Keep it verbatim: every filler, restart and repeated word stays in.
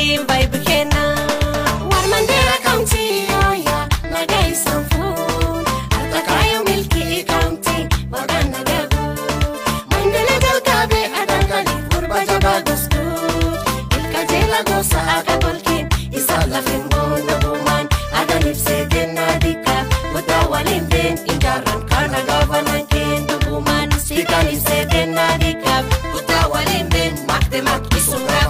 Sim vai pequena War Mandela County Oya Nagai Sanfun Atakayo Milky County Magana Gabu Mandela Galkabe Adankali Urba Jabagustu Ilkajela Gosa Akatolkin Isala Fingon Nabuman Adanip Segen Nadika Wadawalim Den Injaran Kana Gavanan Ken Dubuman Sikali Segen Nadika Wadawalim Den Makte Mak Isura